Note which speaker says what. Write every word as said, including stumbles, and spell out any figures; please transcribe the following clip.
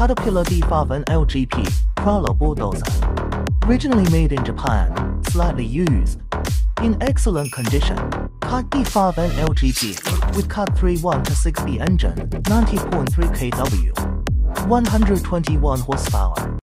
Speaker 1: Caterpillar D five n L G P Crawler Bulldozer. Originally made in Japan, slightly used. In excellent condition, Cat D five n L G P with Cat three one to six B engine, ninety point three kilowatt, one hundred twenty-one horsepower.